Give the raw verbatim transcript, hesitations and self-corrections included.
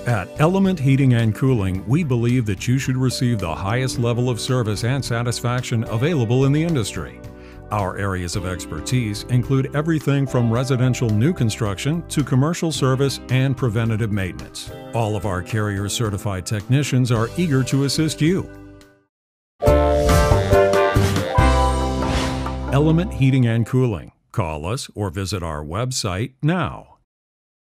At Element Heating and Cooling, we believe that you should receive the highest level of service and satisfaction available in the industry. Our areas of expertise include everything from residential new construction to commercial service and preventative maintenance. All of our Carrier certified technicians are eager to assist you. Element Heating and Cooling. Call us or visit our website now.